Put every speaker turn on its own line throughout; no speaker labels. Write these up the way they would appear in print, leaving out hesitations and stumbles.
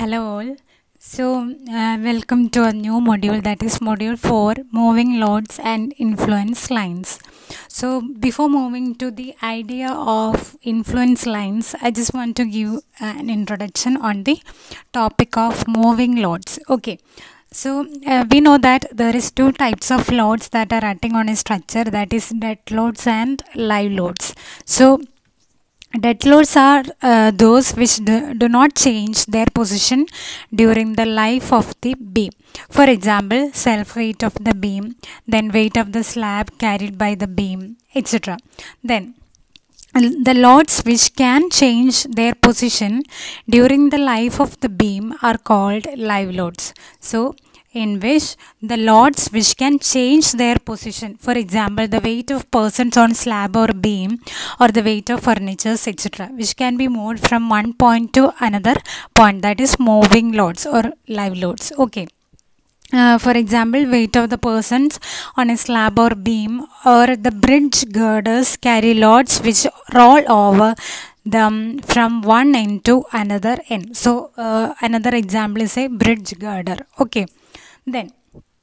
Hello all. Welcome to a new module, that is module 4, moving loads and influence lines. So before moving to the idea of influence lines, I just want to give an introduction on the topic of moving loads. Okay. We know that there is two types of loads that are acting on a structure, that is dead loads and live loads. So dead loads are those which do not change their position during the life of the beam. For example, self weight of the beam, then weight of the slab carried by the beam, etc. Then the loads which can change their position during the life of the beam are called live loads. So in which the loads which can change their position, for example the weight of persons on slab or beam, or the weight of furnitures, etc., which can be moved from one point to another point, that is moving loads or live loads. Okay. For example, weight of the persons on a slab or beam, or the bridge girders carry loads which roll over them from one end to another end. So another example is a bridge girder. Okay. Then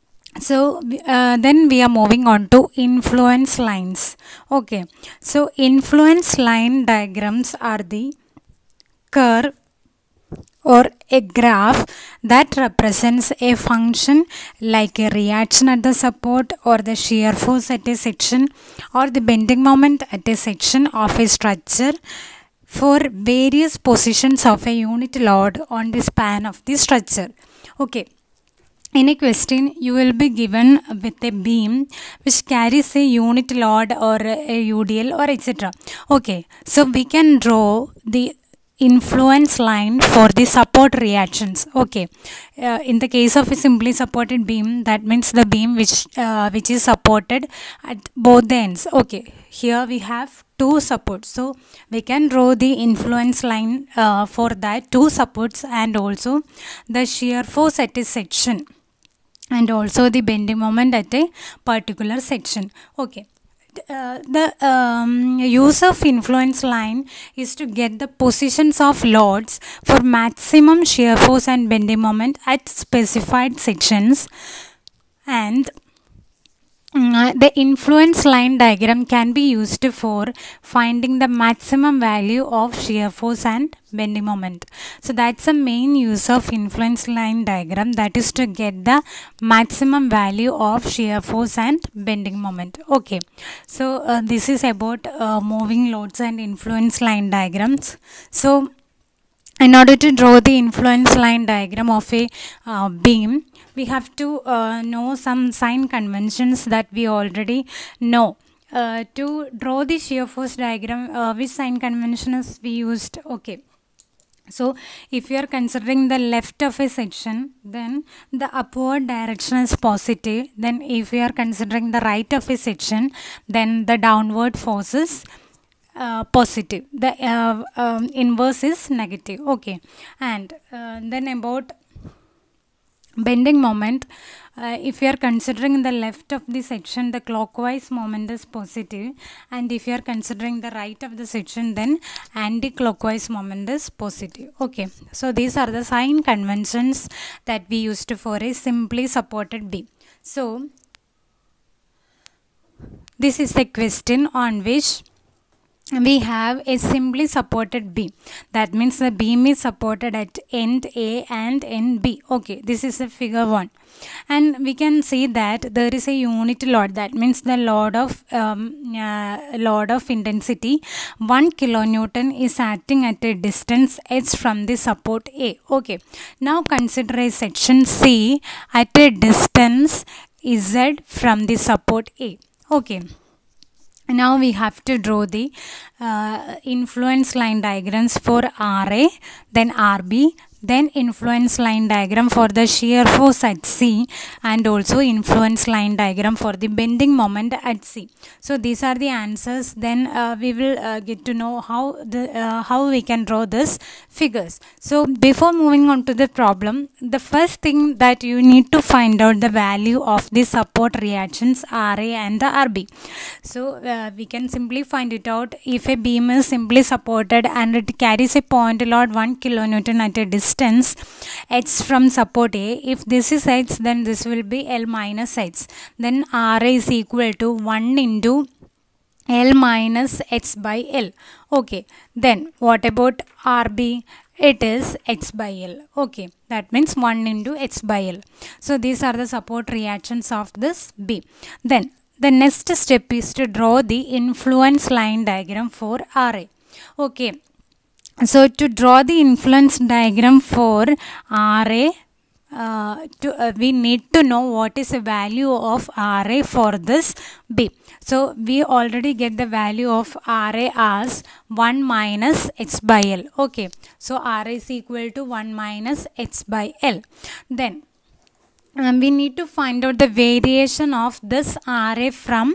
we are moving on to influence lines. Okay. So influence line diagrams are the curve or a graph that represents a function like a reaction at the support, or the shear force at a section, or the bending moment at a section of a structure for various positions of a unit load on the span of the structure. Okay. In a question, you will be given with a beam which carries a unit load or a UDL or etc. Okay, so we can draw the influence line for the support reactions. Okay, in the case of a simply supported beam, that means the beam which is supported at both the ends. Okay, here we have two supports, so we can draw the influence line for that two supports, and also the shear force at a section, and also the bending moment at a particular section. Okay. The use of influence line is to get the positions of loads for maximum shear force and bending moment at specified sections, and the influence line diagram can be used for finding the maximum value of shear force and bending moment. So that's the main use of influence line diagram, that is to get the maximum value of shear force and bending moment. Okay, so this is about moving loads and influence line diagrams. So in order to draw the influence line diagram of a beam, we have to know some sign conventions that we already know. To draw the shear force diagram, which sign conventions we used? Okay. So if you are considering the left of a section, then the upward direction is positive. Then if you are considering the right of a section, then the downward force is positive. The inverse is negative. Okay. And then about bending moment, if you are considering the left of the section, the clockwise moment is positive, and if you are considering the right of the section, then anti-clockwise moment is positive. Okay, so these are the sign conventions that we used for a simply supported beam. So this is a question on which we have a simply supported beam. That means the beam is supported at end A and end B. Okay, this is a figure 1, and we can see that there is a unit load. That means the load of intensity 1 kilonewton is acting at a distance h from the support A. Okay, now consider a section C at a distance z from the support A. Okay. Now we have to draw the influence line diagrams for RA, then RB, then influence line diagram for the shear force at C, and also influence line diagram for the bending moment at C. So these are the answers. Then we will get to know how we can draw this figures. So before moving on to the problem, the first thing that you need to find out the value of the support reactions RA and the RB. So we can simply find it out. If a beam is simply supported and it carries a point load 1 kilonewton at a distance distance h from support A. If this is h, then this will be L minus h. Then Ra is equal to 1 into L minus h by L. Okay. Then what about Rb? It is h by L. Okay. That means 1 into h by L. So these are the support reactions of this B. Then the next step is to draw the influence line diagram for Ra. Okay. So to draw the influence diagram for Ra, we need to know what is the value of Ra for this B. So we already get the value of Ra as 1 minus h by L. Okay. So Ra is equal to 1 minus h by L. Then we need to find out the variation of this Ra from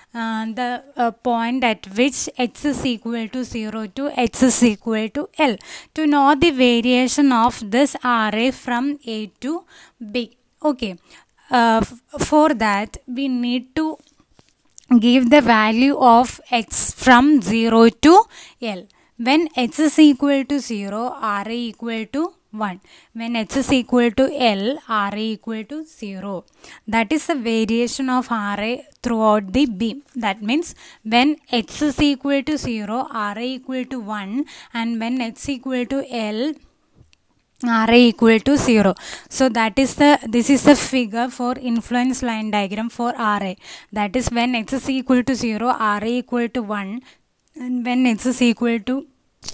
the point at which h is equal to 0 to h is equal to L. To know the variation of this Ra from A to B. Okay. For that, we need to give the value of x from 0 to L. When h is equal to 0, Ra equal to 1. When h is equal to L, Ra equal to 0. That is the variation of Ra throughout the beam. That means when h is equal to 0, Ra equal to 1, and when h equal to L, Ra equal to 0. So that is this is the figure for influence line diagram for Ra. That is when x is equal to 0, Ra equal to 1, and when x is equal to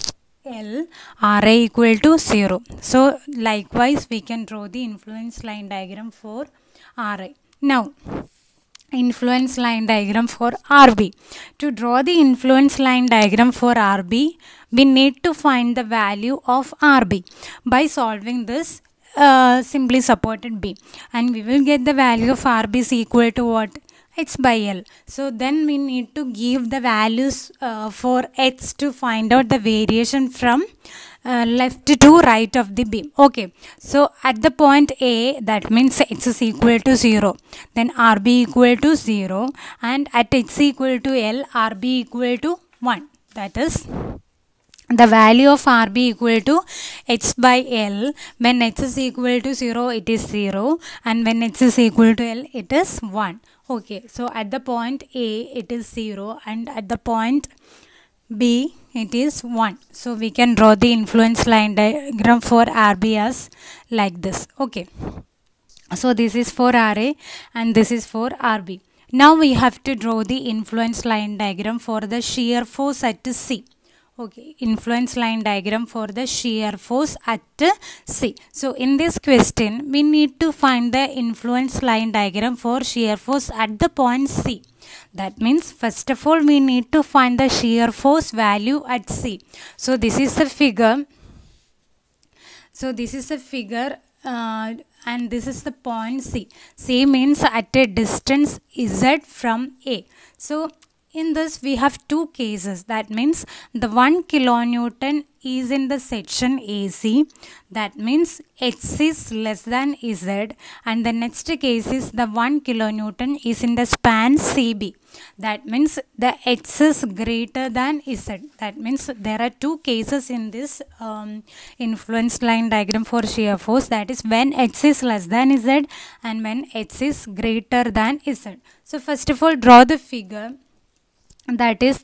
L, Ra equal to 0. So likewise we can draw the influence line diagram for Ra. Now influence line diagram for Rb. To draw the influence line diagram for Rb, we need to find the value of Rb by solving this simply supported B, and we will get the value of Rb is equal to what? H by L. So then we need to give the values for h to find out the variation from left to right of the beam. Okay. So at the point A, that means x is equal to 0. Then Rb equal to 0. And at x equal to L, Rb equal to 1. That is the value of Rb equal to h by L. When h is equal to 0, it is 0. And when h is equal to L, it is 1. Okay, so at the point A, it is 0, and at the point B, it is 1. So we can draw the influence line diagram for Rb as like this. Okay, so this is for Ra and this is for Rb. Now we have to draw the influence line diagram for the shear force at C. Okay, influence line diagram for the shear force at C. So in this question, we need to find the influence line diagram for shear force at the point C. That means first of all, we need to find the shear force value at C. So this is the figure. So this is the figure and this is the point C. C means at a distance Z from A. So in this we have two cases. That means the 1 kilonewton is in the section AC. That means X is less than Z. And the next case is the 1 kilonewton is in the span CB. That means the X is greater than Z. That means there are two cases in this influence line diagram for shear force. That is when X is less than Z and when X is greater than Z. So first of all, draw the figure. That is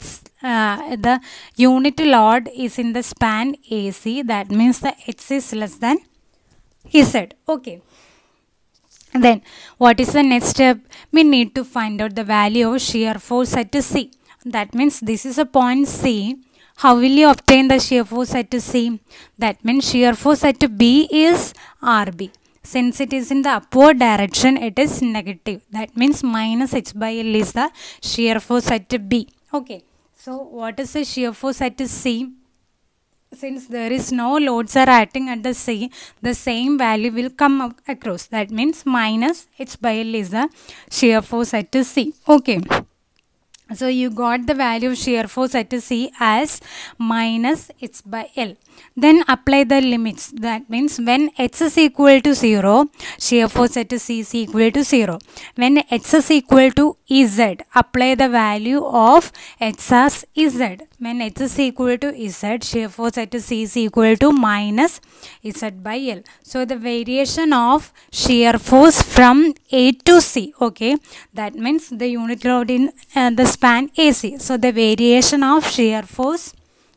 the unit load is in the span AC. That means the X is less than Z. Okay. Then what is the next step? We need to find out the value of shear force at C. That means this is a point C. How will you obtain the shear force at C? That means shear force at B is Rb. Since it is in the upward direction, it is negative. That means minus h by L is the shear force at B. Okay. So what is the shear force at C? Since there is no loads are acting at the C, the same value will come across. That means minus h by L is the shear force at C. Okay. So you got the value of shear force at C as minus H by L. Then apply the limits. That means when H is equal to 0, shear force at C is equal to 0. When H is equal to Z, apply the value of H as Z. When H is equal to Z, shear force at C is equal to minus Z by L. So the variation of shear force from A to C. Okay, that means the unit load in the span AC. So the variation of shear force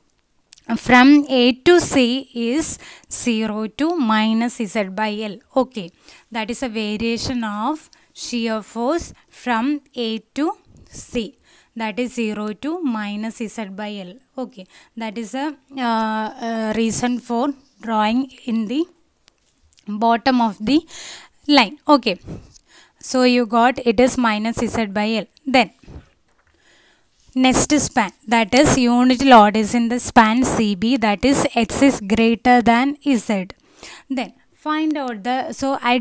from A to C is 0 to minus Z by L. Okay, that is a variation of shear force from A to C. That is 0 to minus Z by L. Okay, that is a reason for drawing in the bottom of the line. Okay, so you got it is minus Z by L. Then next span, that is unit load is in the span CB, that is X is greater than Z. Then find out the, so I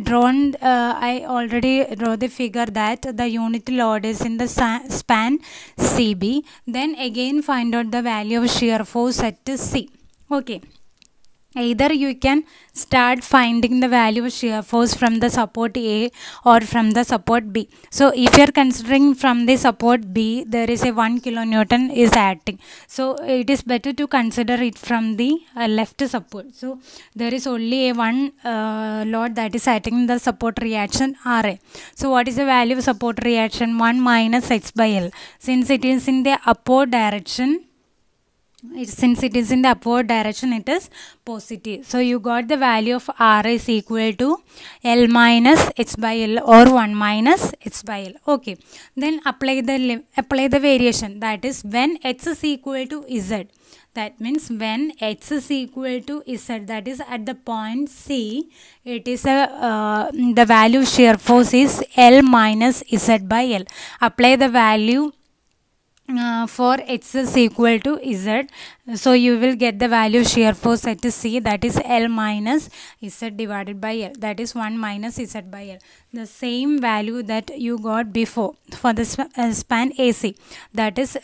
already draw the figure that the unit load is in the span CB. Then again find out the value of shear force at C. Okay, either you can start finding the value of shear force from the support A or from the support B. So if you are considering from the support B, there is a 1 kilonewton is acting. So it is better to consider it from the left support. So there is only a one load that is acting in the support reaction RA. So what is the value of support reaction? 1 minus H by L. Since it is in the upward direction, since it is in the upward direction, it is positive. So you got the value of R is equal to L minus H by L or 1 minus H by L. Okay, then apply the variation, that is when H is equal to Z. That means when H is equal to Z, that is at the point C, it is the value of shear force is L minus Z by L. Apply the value for H is equal to Z. So you will get the value shear force at C, that is L minus Z divided by L, that is 1 minus Z by L. The same value that you got before for the span AC. That is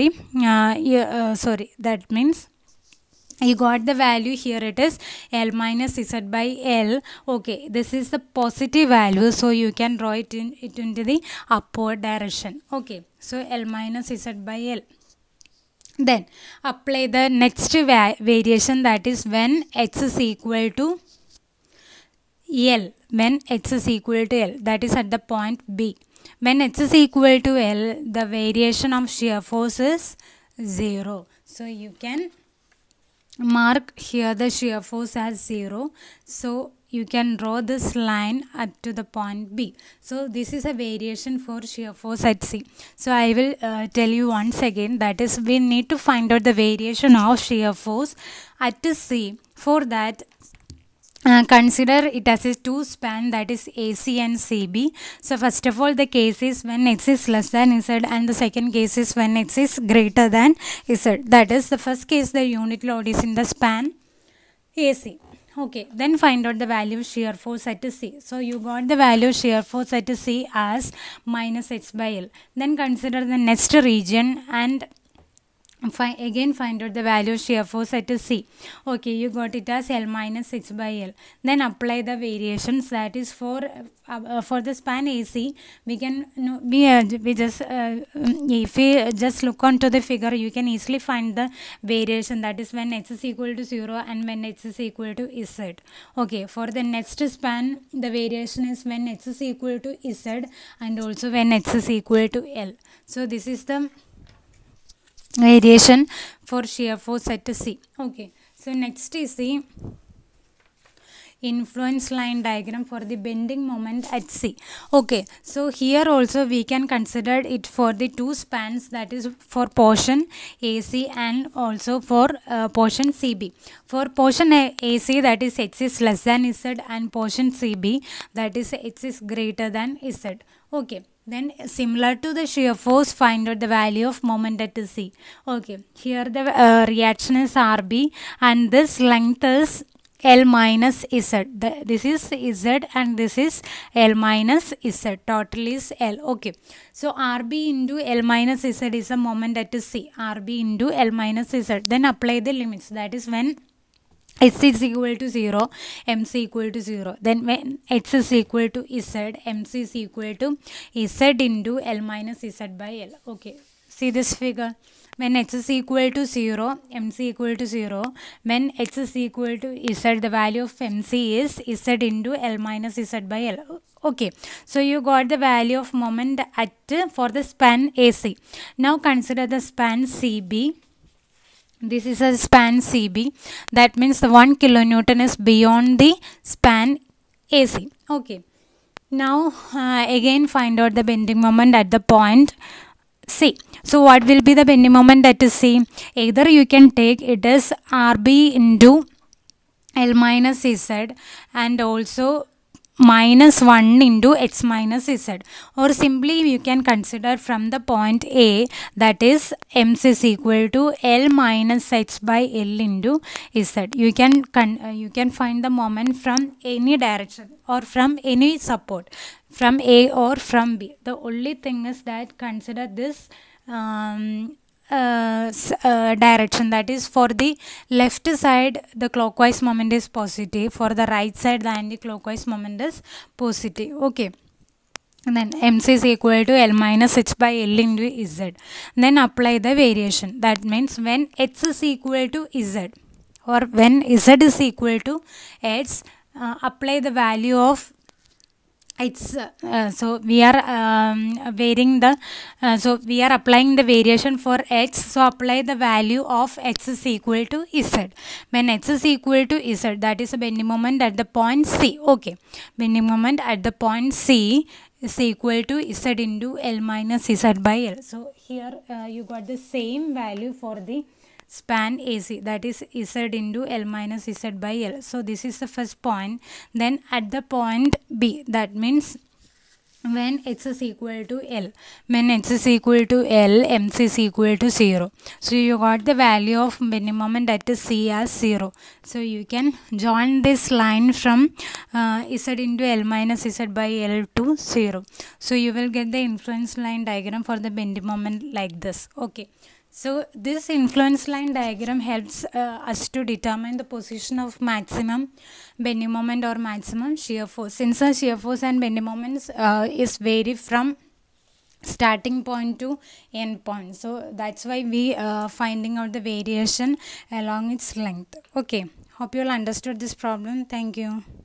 that means you got the value here, it is L minus Z by L. Okay, this is the positive value, so you can draw it into the upward direction. Okay, so L minus Z by L. Then apply the next variation, that is when H is equal to L. When H is equal to L, that is at the point B. When H is equal to L, the variation of shear force is 0. So you can mark here the shear force as 0. So you can draw this line up to the point B. So this is a variation for shear force at C. So I will tell you once again, that is we need to find out the variation of shear force at C. For that, consider it as a two span, that is AC and CB. So first of all, the case is when X is less than Z, and the second case is when X is greater than Z. That is, the first case the unit load is in the span AC. Okay, then find out the value of shear force at C. So you got the value of shear force at C as minus H by L. Then consider the next region and again find out the value of shear force at C. Okay, you got it as L minus H by L. Then apply the variations, that is for the span AC. We can if we just look onto the figure, you can easily find the variation, that is when H is equal to 0 and when H is equal to Z. Okay, for the next span, the variation is when H is equal to Z and also when H is equal to L. So this is the variation for shear force at C. Okay, so next is the influence line diagram for the bending moment at C. Okay, so here also we can consider it for the two spans, that is for portion AC and also for portion CB. For portion AC, that is H is less than Z, and portion CB, that is H is greater than Z. Okay, then similar to the shear force, find out the value of moment at C. Okay, here the reaction is RB and this length is L minus Z. This is Z and this is L minus Z. Total is L. Okay. So RB into L minus Z is a moment at C. RB into L minus Z. Then apply the limits. That is when H is equal to 0, MC equal to 0. Then when H is equal to Z, MC is equal to Z into L minus Z by L. Okay. See this figure. When H is equal to 0, MC equal to 0. When H is equal to Z, the value of MC is Z into L minus Z by L. Okay. So you got the value of moment at for the span AC. Now consider the span CB. This is a span CB. That means the 1 kilonewton is beyond the span AC. Okay. Now again find out the bending moment at the point C. So what will be the bending moment at C? Either you can take it as RB into L minus Z and also minus 1 into H minus Z, or simply you can consider from the point A, that is MC is equal to L minus H by L into Z. You can find the moment from any direction or from any support, from A or from B. The only thing is that consider this direction, that is for the left side the clockwise moment is positive, for the right side the anti-clockwise moment is positive. Okay. And then MC is equal to L minus H by L into Z. Then apply the variation. That means when H is equal to Z or when Z is equal to H, apply the value of it's so we are varying the so we are applying the variation for X. So apply the value of X is equal to Z. When X is equal to Z, that is a bending moment at the point C. Okay, bending moment at the point C is equal to Z into L minus Z by L. So here you got the same value for the span AC, that is Z into L minus Z by L. So this is the first point. Then at the point B, that means when X is equal to L, when X is equal to L, MC is equal to 0. So you got the value of bending moment at C as 0. So you can join this line from Z into L minus Z by L to 0. So you will get the influence line diagram for the bending moment like this. Okay. So this influence line diagram helps us to determine the position of maximum bending moment or maximum shear force. Since the shear force and bending moments is vary from starting point to end point, so that's why we finding out the variation along its length. Okay, hope you all understood this problem. Thank you.